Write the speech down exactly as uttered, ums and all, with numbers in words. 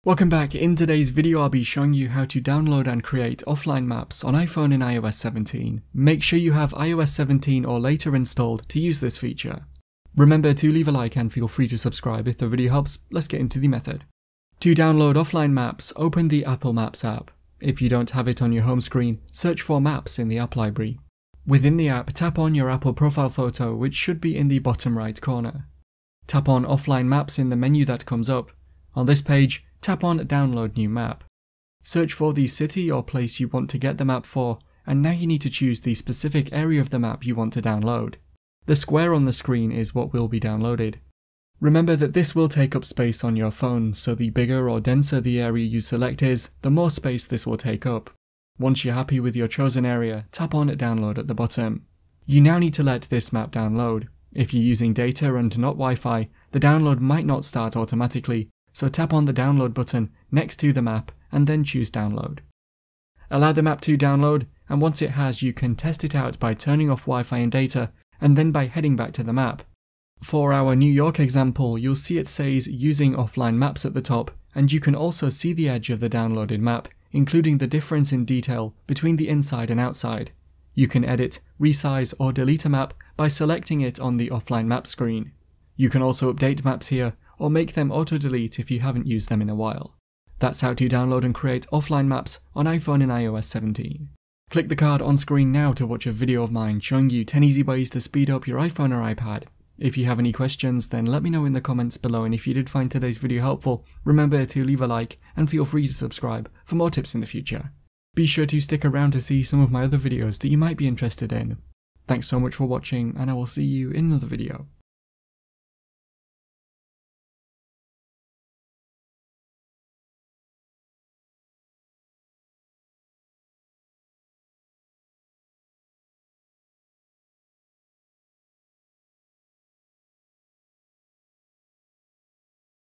Welcome back. In today's video I'll be showing you how to download and create offline maps on iPhone in i O S seventeen. Make sure you have i O S seventeen or later installed to use this feature. Remember to leave a like and feel free to subscribe if the video helps. Let's get into the method. To download offline maps, open the Apple Maps app. If you don't have it on your home screen, search for Maps in the app library. Within the app, tap on your Apple profile photo, which should be in the bottom right corner. Tap on Offline Maps in the menu that comes up. On this page, tap on Download New Map. Search for the city or place you want to get the map for, and now you need to choose the specific area of the map you want to download. The square on the screen is what will be downloaded. Remember that this will take up space on your phone, so the bigger or denser the area you select is, the more space this will take up. Once you're happy with your chosen area, tap on Download at the bottom. You now need to let this map download. If you're using data and not Wi-Fi, the download might not start automatically, so tap on the download button next to the map and then choose download. Allow the map to download, and once it has, you can test it out by turning off Wi-Fi and data and then by heading back to the map. For our New York example, you'll see it says using offline maps at the top, and you can also see the edge of the downloaded map, including the difference in detail between the inside and outside. You can edit, resize or delete a map by selecting it on the offline map screen. You can also update maps here, or make them auto-delete if you haven't used them in a while. That's how to download and create offline maps on iPhone in i O S seventeen. Click the card on screen now to watch a video of mine showing you ten easy ways to speed up your iPhone or iPad. If you have any questions, then let me know in the comments below, and if you did find today's video helpful, remember to leave a like and feel free to subscribe for more tips in the future. Be sure to stick around to see some of my other videos that you might be interested in. Thanks so much for watching, and I will see you in another video.